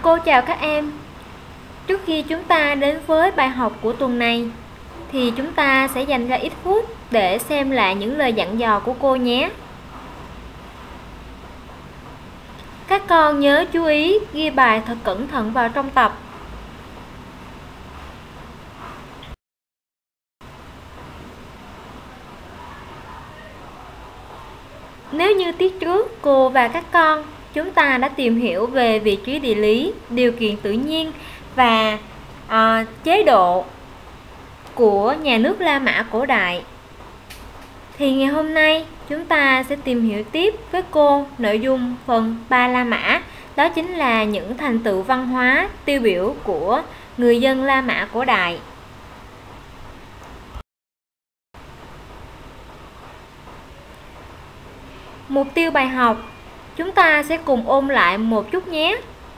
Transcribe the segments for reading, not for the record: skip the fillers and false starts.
Cô chào các em. Trước khi chúng ta đến với bài học của tuần này thì chúng ta sẽ dành ra ít phút để xem lại những lời dặn dò của cô nhé. Các con nhớ chú ý ghi bài thật cẩn thận vào trong tập. Nếu như tiết trước cô và các con chúng ta đã tìm hiểu về vị trí địa lý, điều kiện tự nhiên và chế độ của nhà nước La Mã cổ đại, thì ngày hôm nay chúng ta sẽ tìm hiểu tiếp với cô nội dung phần 3 La Mã, đó chính là những thành tựu văn hóa tiêu biểu của người dân La Mã cổ đại. Mục tiêu bài học, chúng ta sẽ cùng ôn lại một chút nhé.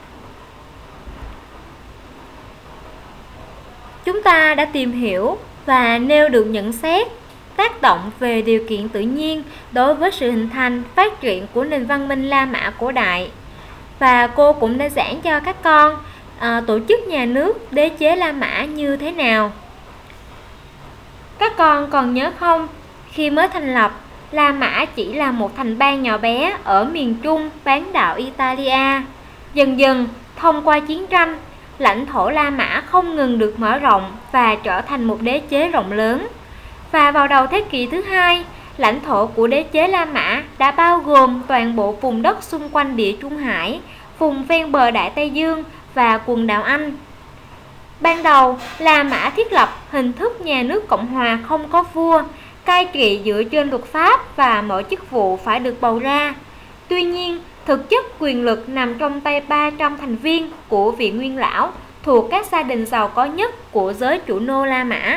Chúng ta đã tìm hiểu và nêu được nhận xét tác động về điều kiện tự nhiên đối với sự hình thành, phát triển của nền văn minh La Mã cổ đại. Và cô cũng đã giảng cho các con tổ chức nhà nước đế chế La Mã như thế nào. Các con còn nhớ không, khi mới thành lập, La Mã chỉ là một thành bang nhỏ bé ở miền Trung bán đảo Italia. Dần dần, thông qua chiến tranh, lãnh thổ La Mã không ngừng được mở rộng và trở thành một đế chế rộng lớn. Và vào đầu thế kỷ thứ hai, lãnh thổ của đế chế La Mã đã bao gồm toàn bộ vùng đất xung quanh Địa Trung Hải, vùng ven bờ Đại Tây Dương và quần đảo Anh. Ban đầu, La Mã thiết lập hình thức nhà nước cộng hòa không có vua, cai trị dựa trên luật pháp và mọi chức vụ phải được bầu ra. Tuy nhiên, thực chất quyền lực nằm trong tay 300 thành viên của Viện Nguyên Lão thuộc các gia đình giàu có nhất của giới chủ nô La Mã.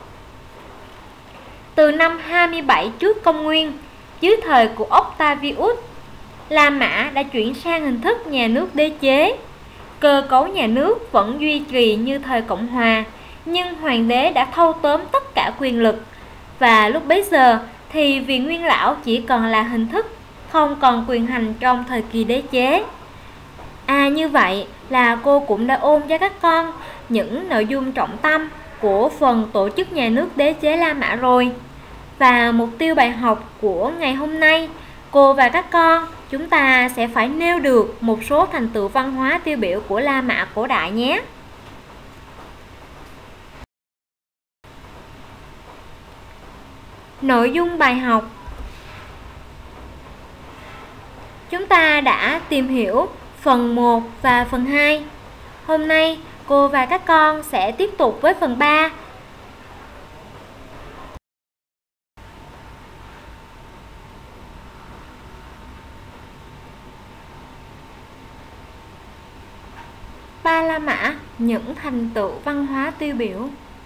Từ năm 27 trước công nguyên, dưới thời của Octavius, La Mã đã chuyển sang hình thức nhà nước đế chế. Cơ cấu nhà nước vẫn duy trì như thời Cộng hòa, nhưng hoàng đế đã thâu tóm tất cả quyền lực. Và lúc bấy giờ thì Viện Nguyên Lão chỉ còn là hình thức, không còn quyền hành trong thời kỳ đế chế. Như vậy là cô cũng đã ôn cho các con những nội dung trọng tâm của phần tổ chức nhà nước đế chế La Mã rồi. Và mục tiêu bài học của ngày hôm nay, cô và các con chúng ta sẽ phải nêu được một số thành tựu văn hóa tiêu biểu của La Mã cổ đại nhé. Nội dung bài học, chúng ta đã tìm hiểu phần 1 và phần 2. Hôm nay cô và các con sẽ tiếp tục với phần 3. Ba La Mã, những thành tựu văn hóa tiêu biểu.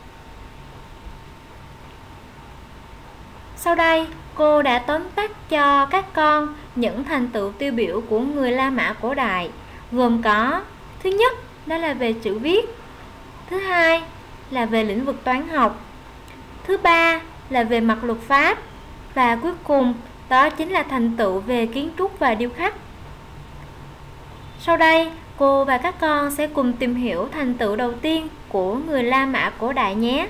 Sau đây, cô đã tóm tắt cho các con những thành tựu tiêu biểu của người La Mã cổ đại, gồm có: thứ nhất, đó là về chữ viết; thứ hai là về lĩnh vực toán học; thứ ba là về mặt luật pháp; và cuối cùng đó chính là thành tựu về kiến trúc và điêu khắc. Sau đây, cô và các con sẽ cùng tìm hiểu thành tựu đầu tiên của người La Mã cổ đại nhé.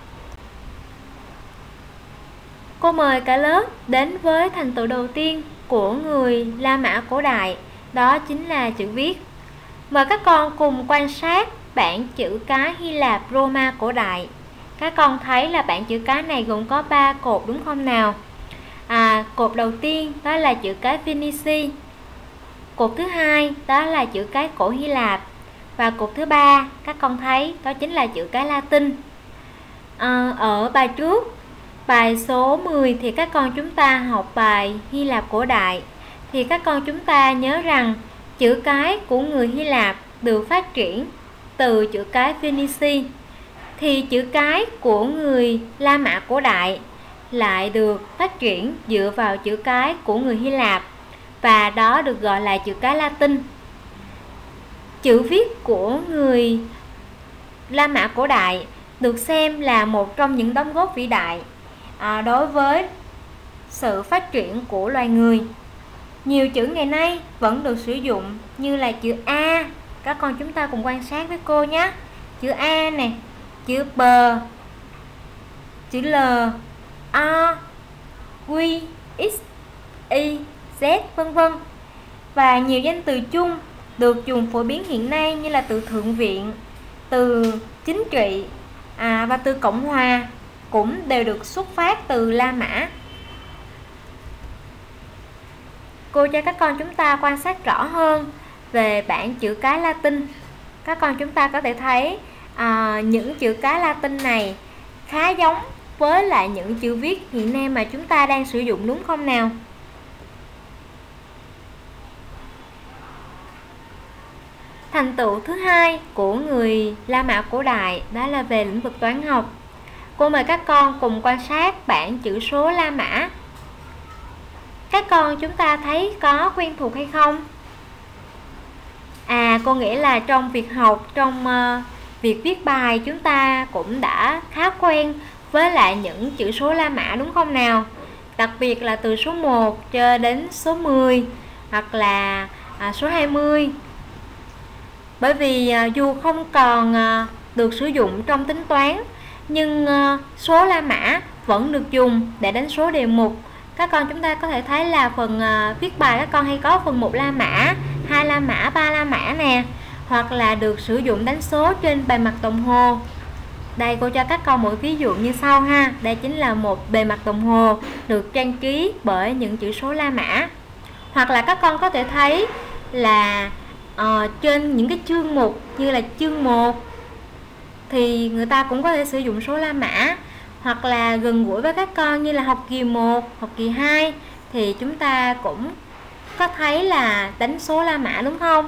Cô mời cả lớp đến với thành tựu đầu tiên của người La Mã cổ đại, đó chính là chữ viết. Mời các con cùng quan sát bảng chữ cái Hy Lạp Roma cổ đại. Các con thấy là bảng chữ cái này gồm có 3 cột đúng không nào? Cột đầu tiên đó là chữ cái Phoenici, cột thứ hai đó là chữ cái cổ Hy Lạp, và cột thứ ba các con thấy đó chính là chữ cái Latin. Ở bài trước, bài số 10 thì các con chúng ta học bài Hy Lạp cổ đại, thì các con chúng ta nhớ rằng chữ cái của người Hy Lạp được phát triển từ chữ cái Phoenici, thì chữ cái của người La Mã cổ đại lại được phát triển dựa vào chữ cái của người Hy Lạp, và đó được gọi là chữ cái Latin. Chữ viết của người La Mã cổ đại được xem là một trong những đóng góp vĩ đại đối với sự phát triển của loài người. Nhiều chữ ngày nay vẫn được sử dụng như là chữ A, Các con chúng ta cùng quan sát với cô nhé. Chữ A nè, chữ B, chữ L, A, Q, X, Y, Z, vân vân. Và nhiều danh từ chung được dùng phổ biến hiện nay như là từ thượng viện, từ chính trị và từ Cộng hòa cũng đều được xuất phát từ La Mã. Cô cho các con chúng ta quan sát rõ hơn về bảng chữ cái Latin. Các con chúng ta có thể thấy những chữ cái Latin này khá giống với lại những chữ viết hiện nay mà chúng ta đang sử dụng, đúng không nào? Thành tựu thứ hai của người La Mã cổ đại đó là về lĩnh vực toán học. Cô mời các con cùng quan sát bảng chữ số La Mã. Các con chúng ta thấy có quen thuộc hay không? Cô nghĩ là trong việc học, trong việc viết bài chúng ta cũng đã khá quen với lại những chữ số La Mã, đúng không nào? Đặc biệt là từ số 1 cho đến số 10 hoặc là số 20. Bởi vì dù không còn được sử dụng trong tính toán, nhưng số La Mã vẫn được dùng để đánh số đề mục. Các con chúng ta có thể thấy là phần viết bài các con hay có phần 1 La Mã, 2 La Mã, 3 La Mã nè, hoặc là được sử dụng đánh số trên bề mặt đồng hồ. Đây cô cho các con một ví dụ như sau ha. Đây chính là một bề mặt đồng hồ được trang trí bởi những chữ số La Mã. Hoặc là các con có thể thấy là trên những cái chương mục như là chương 1 thì người ta cũng có thể sử dụng số La Mã. Hoặc là gần gũi với các con như là học kỳ 1, học kỳ 2 thì chúng ta cũng có thấy là đánh số La Mã, đúng không?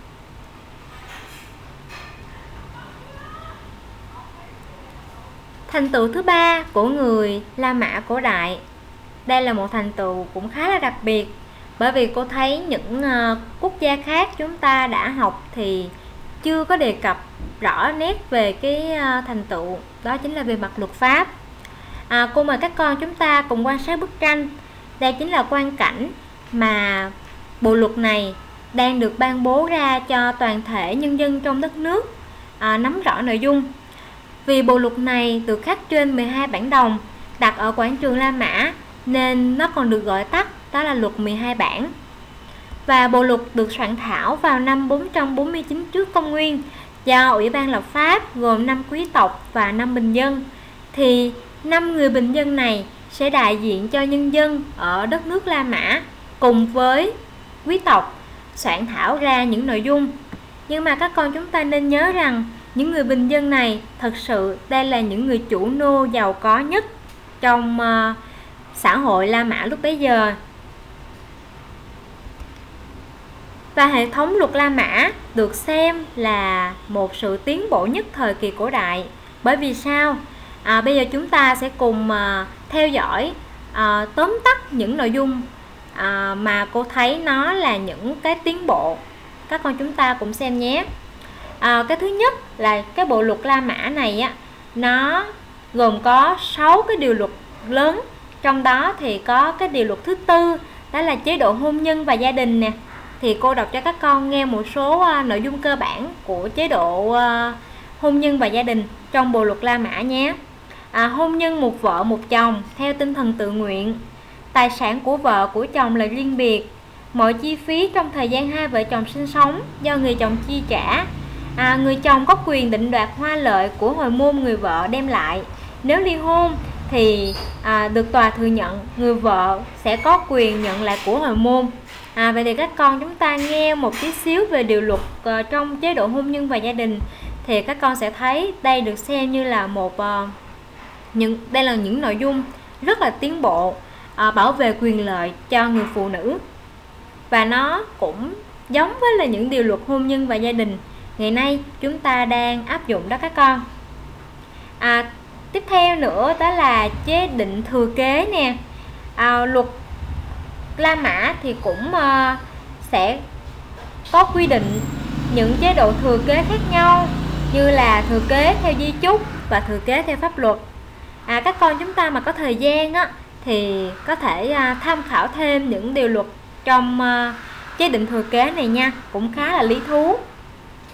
Thành tựu thứ ba của người La Mã cổ đại. Đây là một thành tựu cũng khá là đặc biệt, bởi vì cô thấy những quốc gia khác chúng ta đã học thì chưa có đề cập rõ nét về cái thành tựu, đó chính là về mặt luật pháp. Cô mời các con chúng ta cùng quan sát bức tranh. Đây chính là quang cảnh mà bộ luật này đang được ban bố ra cho toàn thể nhân dân trong đất nước nắm rõ nội dung. Vì bộ luật này được khắc trên 12 bản đồng đặt ở quảng trường La Mã nên nó còn được gọi tắt đó là luật 12 bản. Và bộ luật được soạn thảo vào năm 449 trước công nguyên do Ủy ban lập pháp gồm 5 quý tộc và 5 bình dân. Thì 5 người bình dân này sẽ đại diện cho nhân dân ở đất nước La Mã cùng với quý tộc soạn thảo ra những nội dung. Nhưng mà các con chúng ta nên nhớ rằng những người bình dân này thật sự đây là những người chủ nô giàu có nhất trong xã hội La Mã lúc bấy giờ. Và hệ thống luật La Mã được xem là một sự tiến bộ nhất thời kỳ cổ đại. Bởi vì sao? Bây giờ chúng ta sẽ cùng theo dõi tóm tắt những nội dung mà cô thấy nó là những cái tiến bộ. Các con chúng ta cùng xem nhé. Cái thứ nhất là cái bộ luật La Mã này á, nó gồm có 6 cái điều luật lớn. Trong đó thì có cái điều luật thứ tư, đó là chế độ hôn nhân và gia đình nè. Thì cô đọc cho các con nghe một số nội dung cơ bản của chế độ hôn nhân và gia đình trong bộ luật La Mã nhé. Hôn nhân một vợ một chồng theo tinh thần tự nguyện. Tài sản của vợ của chồng là riêng biệt. Mọi chi phí trong thời gian hai vợ chồng sinh sống do người chồng chi trả. Người chồng có quyền định đoạt hoa lợi của hồi môn người vợ đem lại. Nếu ly hôn thì được tòa thừa nhận, người vợ sẽ có quyền nhận lại của hồi môn. Vậy thì các con chúng ta nghe một tí xíu về điều luật trong chế độ hôn nhân và gia đình thì các con sẽ thấy đây được xem như là đây là những nội dung rất là tiến bộ, bảo vệ quyền lợi cho người phụ nữ. Và nó cũng giống với là những điều luật hôn nhân và gia đình ngày nay chúng ta đang áp dụng đó các con. Tiếp theo nữa đó là chế định thừa kế nè. Luật La Mã thì cũng sẽ có quy định những chế độ thừa kế khác nhau, như là thừa kế theo di chúc và thừa kế theo pháp luật. Các con chúng ta mà có thời gian á, thì có thể tham khảo thêm những điều luật trong chế định thừa kế này nha, cũng khá là lý thú.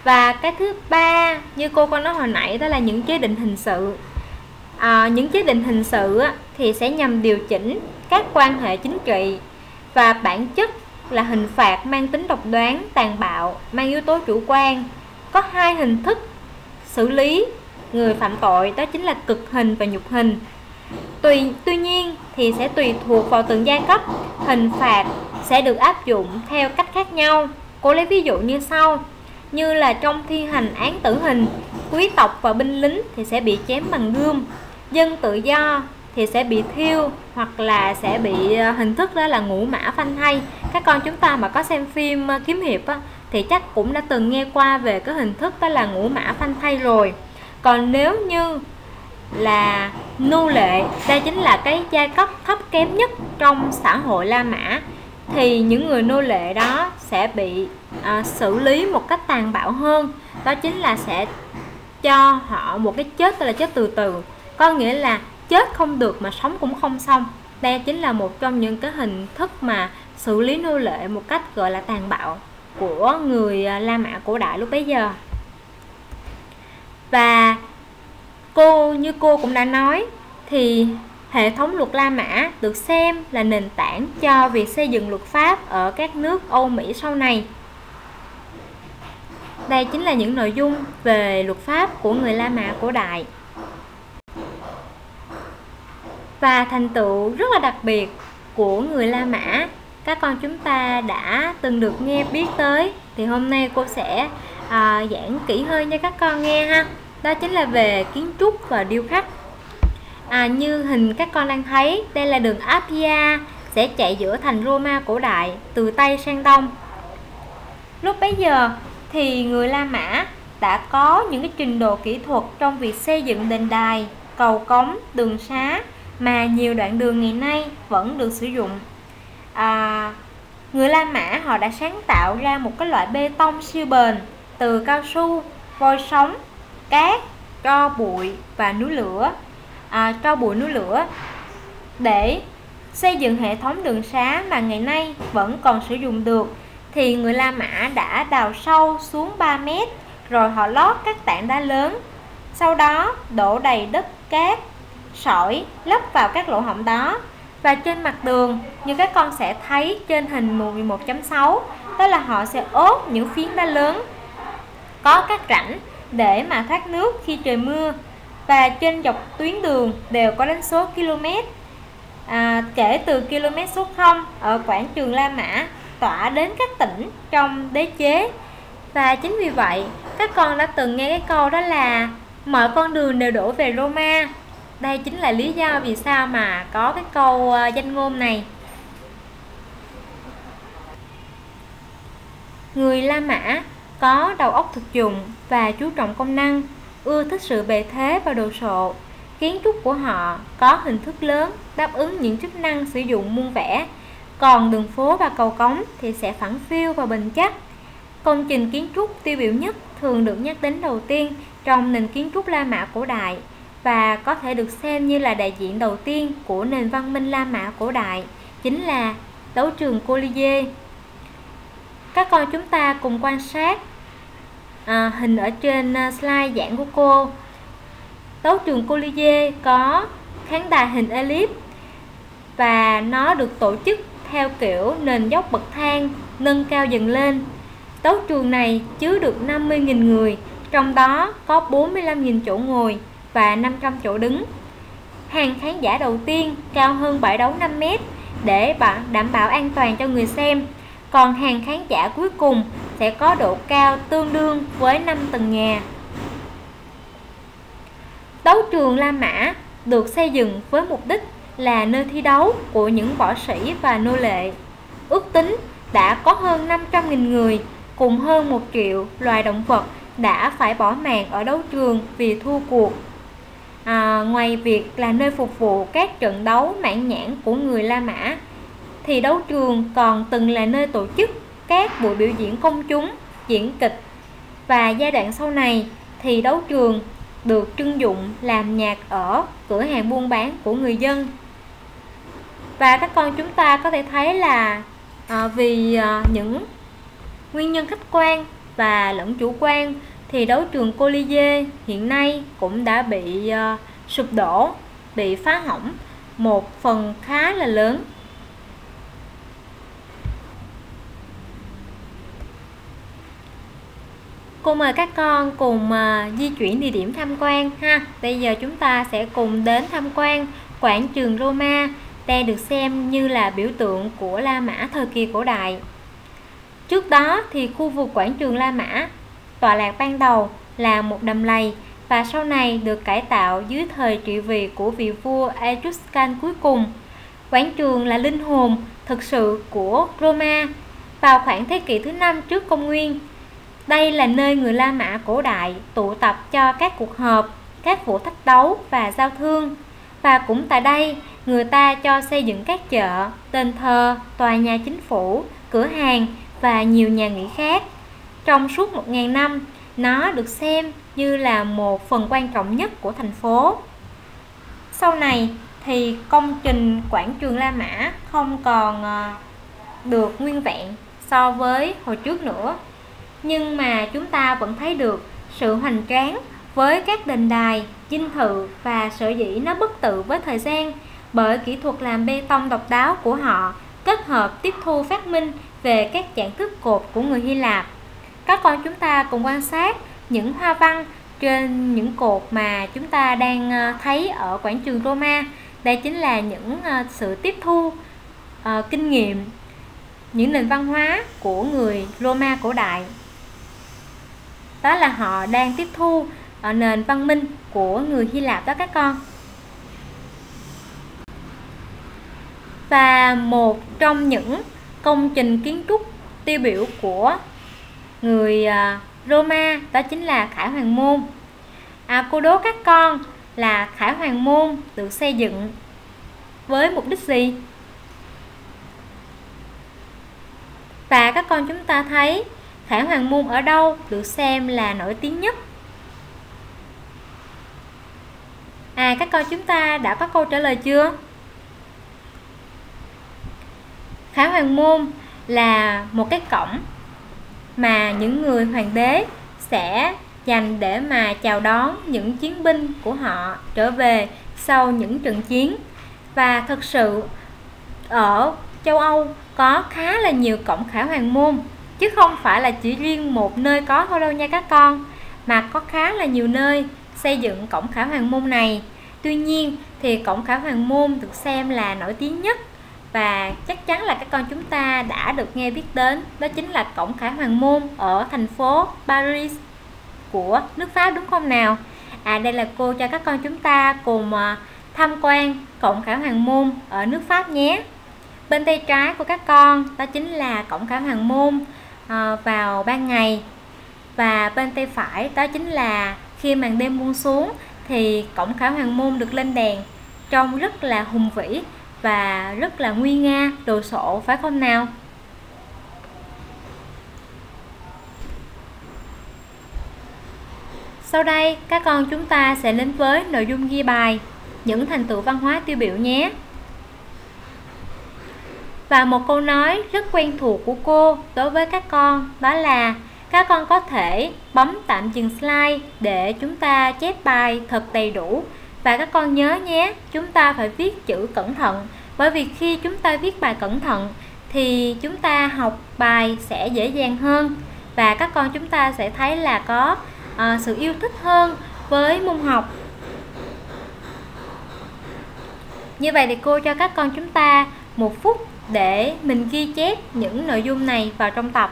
Và cái thứ ba như cô có nói hồi nãy, đó là những chế định hình sự. Những chế định hình sự thì sẽ nhằm điều chỉnh các quan hệ chính trị, và bản chất là hình phạt mang tính độc đoán, tàn bạo, mang yếu tố chủ quan. Có hai hình thức xử lý người phạm tội, đó chính là cực hình và nhục hình. Tuy nhiên thì sẽ tùy thuộc vào từng giai cấp, hình phạt sẽ được áp dụng theo cách khác nhau. Cô lấy ví dụ như sau: như là trong thi hành án tử hình, quý tộc và binh lính thì sẽ bị chém bằng gươm, dân tự do thì sẽ bị thiêu, hoặc là sẽ bị hình thức đó là ngũ mã phanh thây. Các con chúng ta mà có xem phim kiếm hiệp thì chắc cũng đã từng nghe qua về cái hình thức đó là ngũ mã phanh thây rồi. Còn nếu như là nô lệ, đây chính là cái giai cấp thấp kém nhất trong xã hội La Mã, thì những người nô lệ đó sẽ bị xử lý một cách tàn bạo hơn. Đó chính là sẽ cho họ một cái chết, tức là chết từ từ, có nghĩa là chết không được mà sống cũng không xong. Đây chính là một trong những cái hình thức mà xử lý nô lệ một cách gọi là tàn bạo của người La Mã cổ đại lúc bấy giờ. Và như cô cũng đã nói, thì hệ thống luật La Mã được xem là nền tảng cho việc xây dựng luật pháp ở các nước Âu Mỹ sau này. Đây chính là những nội dung về luật pháp của người La Mã cổ đại. Và thành tựu rất là đặc biệt của người La Mã các con chúng ta đã từng được nghe biết tới, thì hôm nay cô sẽ giảng kỹ hơn cho các con nghe ha. Đó chính là về kiến trúc và điêu khắc. Như hình các con đang thấy, đây là đường Appia sẽ chạy giữa thành Roma cổ đại từ Tây sang Đông. Lúc bấy giờ thì người La Mã đã có những cái trình độ kỹ thuật trong việc xây dựng đền đài, cầu cống, đường xá mà nhiều đoạn đường ngày nay vẫn được sử dụng. Người La Mã họ đã sáng tạo ra một cái loại bê tông siêu bền từ cao su, vôi sống, cát, tro bụi và núi lửa, núi lửa để xây dựng hệ thống đường xá mà ngày nay vẫn còn sử dụng được. Thì người La Mã đã đào sâu xuống 3 mét, rồi họ lót các tảng đá lớn, sau đó đổ đầy đất cát, sỏi lấp vào các lỗ hổng đó. Và trên mặt đường như các con sẽ thấy trên hình 11.6, đó là họ sẽ ốp những phiến đá lớn có các rãnh để mà thoát nước khi trời mưa. Và trên dọc tuyến đường đều có đánh số km, kể từ km số 0 ở quảng trường La Mã tỏa đến các tỉnh trong đế chế. Và chính vì vậy các con đã từng nghe cái câu đó là mọi con đường đều đổ về Roma. Đây chính là lý do vì sao mà có cái câu danh ngôn này. Người La Mã có đầu óc thực dụng và chú trọng công năng, ưa thích sự bề thế và đồ sộ. Kiến trúc của họ có hình thức lớn, đáp ứng những chức năng sử dụng muôn vẻ. Còn đường phố và cầu cống thì sẽ phẳng phiu và bền chắc. Công trình kiến trúc tiêu biểu nhất thường được nhắc đến đầu tiên trong nền kiến trúc La Mã cổ đại, và có thể được xem như là đại diện đầu tiên của nền văn minh La Mã cổ đại, chính là đấu trường Colisée. Các con chúng ta cùng quan sát hình ở trên slide giảng của cô. Đấu trường Colisée có khán đài hình elip và nó được tổ chức theo kiểu nền dốc bậc thang nâng cao dần lên. Đấu trường này chứa được 50.000 người, trong đó có 45.000 chỗ ngồi và 500 chỗ đứng. Hàng khán giả đầu tiên cao hơn bãi đấu 5 mét để đảm bảo an toàn cho người xem. Còn hàng khán giả cuối cùng sẽ có độ cao tương đương với 5 tầng nhà. Đấu trường La Mã được xây dựng với mục đích là nơi thi đấu của những võ sĩ và nô lệ. Ước tính đã có hơn 500.000 người cùng hơn 1 triệu loài động vật đã phải bỏ mạng ở đấu trường vì thua cuộc. Ngoài việc là nơi phục vụ các trận đấu mãn nhãn của người La Mã, thì đấu trường còn từng là nơi tổ chức các buổi biểu diễn công chúng, diễn kịch. Và giai đoạn sau này thì đấu trường được trưng dụng làm nhạc ở cửa hàng buôn bán của người dân. Và các con chúng ta có thể thấy là vì những nguyên nhân khách quan và lẫn chủ quan thì đấu trường Colisée hiện nay cũng đã bị sụp đổ, bị phá hỏng một phần khá là lớn. Cô mời các con cùng di chuyển địa điểm tham quan ha. Bây giờ chúng ta sẽ cùng đến tham quan quảng trường Roma, đây được xem như là biểu tượng của La Mã thời kỳ cổ đại. Trước đó thì khu vực quảng trường La Mã tọa lạc ban đầu là một đầm lầy và sau này được cải tạo dưới thời trị vì của vị vua Etruscan cuối cùng. Quảng trường là linh hồn thực sự của Roma vào khoảng thế kỷ thứ 5 trước công nguyên. Đây là nơi người La Mã cổ đại tụ tập cho các cuộc họp, các vụ thách đấu và giao thương. Và cũng tại đây, người ta cho xây dựng các chợ, đền thờ, tòa nhà chính phủ, cửa hàng và nhiều nhà nghỉ khác. Trong suốt 1000 năm, nó được xem như là một phần quan trọng nhất của thành phố. Sau này thì công trình quảng trường La Mã không còn được nguyên vẹn so với hồi trước nữa. Nhưng mà chúng ta vẫn thấy được sự hoành tráng với các đền đài, dinh thự và sở dĩ nó bất tử với thời gian bởi kỹ thuật làm bê tông độc đáo của họ kết hợp tiếp thu phát minh về các dạng thức cột của người Hy Lạp. Các con chúng ta cùng quan sát những hoa văn trên những cột mà chúng ta đang thấy ở quảng trường Roma. Đây chính là những sự tiếp thu kinh nghiệm, những nền văn hóa của người Roma cổ đại. Đó là họ đang tiếp thu nền văn minh của người Hy Lạp đó các con. Và một trong những công trình kiến trúc tiêu biểu của người Roma đó chính là Khải Hoàn Môn. Cô đố các con là Khải Hoàn Môn được xây dựng với mục đích gì? Và các con chúng ta thấy Khải Hoàn Môn ở đâu được xem là nổi tiếng nhất? Các con chúng ta đã có câu trả lời chưa? Khải Hoàn Môn là một cái cổng mà những người hoàng đế sẽ dành để mà chào đón những chiến binh của họ trở về sau những trận chiến. Và thực sự ở châu Âu có khá là nhiều cổng Khải Hoàn Môn, chứ không phải là chỉ riêng một nơi có thôi đâu nha các con, mà có khá là nhiều nơi xây dựng cổng Khải Hoàn Môn này. Tuy nhiên thì cổng Khải Hoàn Môn được xem là nổi tiếng nhất và chắc chắn là các con chúng ta đã được nghe biết đến, đó chính là cổng Khải Hoàn Môn ở thành phố Paris của nước Pháp, đúng không nào? Đây là cô cho các con chúng ta cùng tham quan cổng Khải Hoàn Môn ở nước Pháp nhé. Bên tay trái của các con đó chính là cổng Khải Hoàn Môn vào ban ngày, và bên tay phải đó chính là khi màn đêm buông xuống thì cổng Khải Hoàn Môn được lên đèn, trông rất là hùng vĩ và rất là nguy nga, đồ sộ, phải không nào? Sau đây các con chúng ta sẽ đến với nội dung ghi bài những thành tựu văn hóa tiêu biểu nhé. Và một câu nói rất quen thuộc của cô đối với các con đó là các con có thể bấm tạm dừng slide để chúng ta chép bài thật đầy đủ. Và các con nhớ nhé, chúng ta phải viết chữ cẩn thận, bởi vì khi chúng ta viết bài cẩn thận thì chúng ta học bài sẽ dễ dàng hơn, và các con chúng ta sẽ thấy là có sự yêu thích hơn với môn học. Như vậy thì cô cho các con chúng ta 1 phút để mình ghi chép những nội dung này vào trong tập.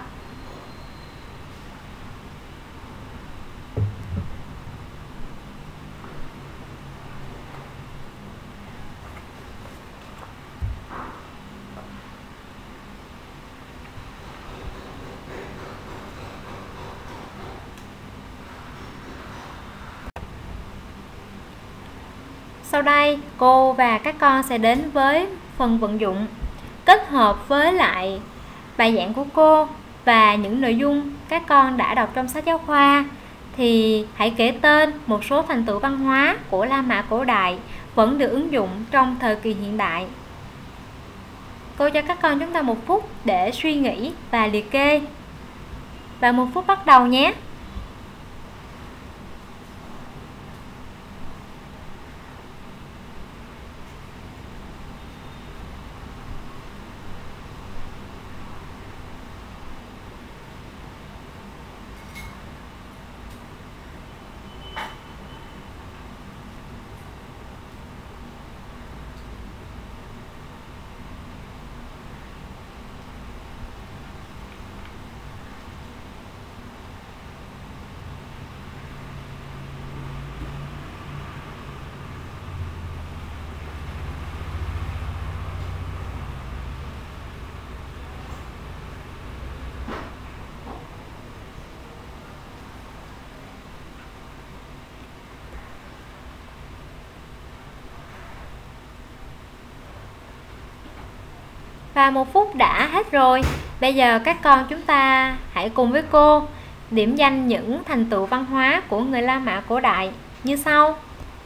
Sau đây cô và các con sẽ đến với phần vận dụng kết hợp với lại bài giảng của cô và những nội dung các con đã đọc trong sách giáo khoa. Thì hãy kể tên một số thành tựu văn hóa của La Mã cổ đại vẫn được ứng dụng trong thời kỳ hiện đại. Cô cho các con chúng ta 1 phút để suy nghĩ và liệt kê. Và 1 phút bắt đầu nhé. Và 1 phút đã hết rồi. Bây giờ các con chúng ta hãy cùng với cô điểm danh những thành tựu văn hóa của người La Mã cổ đại như sau.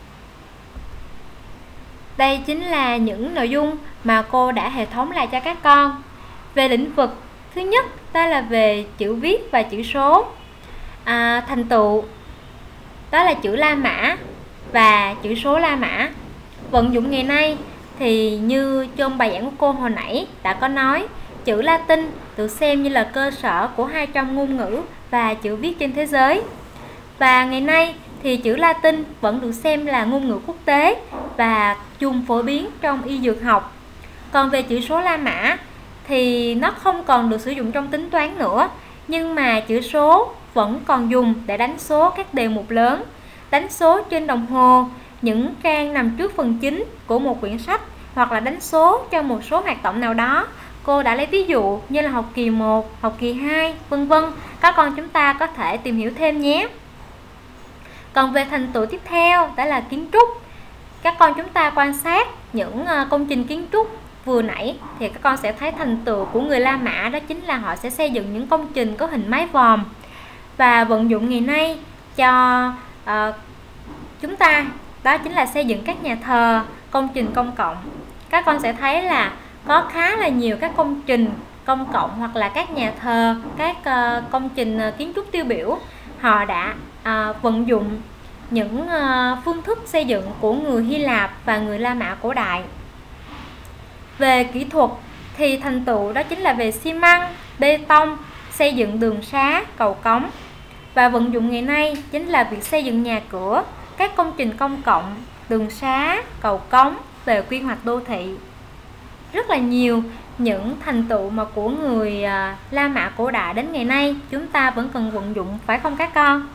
Đây chính là những nội dung mà cô đã hệ thống lại cho các con. Về lĩnh vực thứ nhất, đó là về chữ viết và chữ số. Thành tựu đó là chữ La Mã và chữ số La Mã. Vận dụng ngày nay thì như trong bài giảng của cô hồi nãy đã có nói, chữ Latin được xem như là cơ sở của 200 ngôn ngữ và chữ viết trên thế giới. Và ngày nay thì chữ Latin vẫn được xem là ngôn ngữ quốc tế và dùng phổ biến trong y dược học. Còn về chữ số La Mã thì nó không còn được sử dụng trong tính toán nữa, nhưng mà chữ số vẫn còn dùng để đánh số các đề mục lớn, đánh số trên đồng hồ, những trang nằm trước phần chính của một quyển sách, hoặc là đánh số cho một số hoạt động nào đó. Cô đã lấy ví dụ như là học kỳ 1, học kỳ 2, vân vân. Các con chúng ta có thể tìm hiểu thêm nhé. Còn về thành tựu tiếp theo, đó là kiến trúc. Các con chúng ta quan sát những công trình kiến trúc vừa nãy thì các con sẽ thấy thành tựu của người La Mã đó chính là họ sẽ xây dựng những công trình có hình mái vòm. Và vận dụng ngày nay cho chúng ta đó chính là xây dựng các nhà thờ, công trình công cộng. Các con sẽ thấy là có khá là nhiều các công trình công cộng hoặc là các nhà thờ, các công trình kiến trúc tiêu biểu. Họ đã vận dụng những phương thức xây dựng của người Hy Lạp và người La Mã cổ đại. Về kỹ thuật thì thành tựu đó chính là về xi măng, bê tông, xây dựng đường xá, cầu cống. Và vận dụng ngày nay chính là việc xây dựng nhà cửa, các công trình công cộng, đường xá, cầu cống, về quy hoạch đô thị. Rất là nhiều những thành tựu mà của người La Mã cổ đại đến ngày nay chúng ta vẫn cần vận dụng, phải không các con?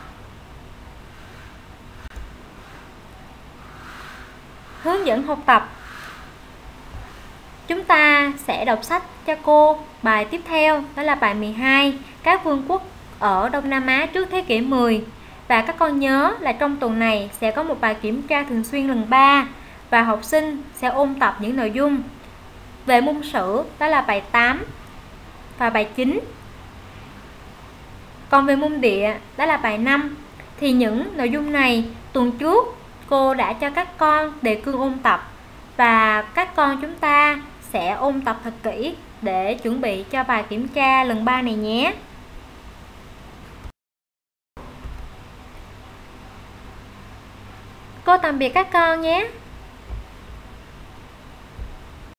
Hướng dẫn học tập. Chúng ta sẽ đọc sách cho cô bài tiếp theo, đó là bài 12, các vương quốc ở Đông Nam Á trước thế kỷ 10. Và các con nhớ là trong tuần này sẽ có một bài kiểm tra thường xuyên lần 3 và học sinh sẽ ôn tập những nội dung về môn sử, đó là bài 8 và bài 9. Còn về môn địa, đó là bài 5. Thì những nội dung này tuần trước cô đã cho các con đề cương ôn tập, và các con chúng ta sẽ ôn tập thật kỹ để chuẩn bị cho bài kiểm tra lần 3 này nhé. Cô tạm biệt các con nhé.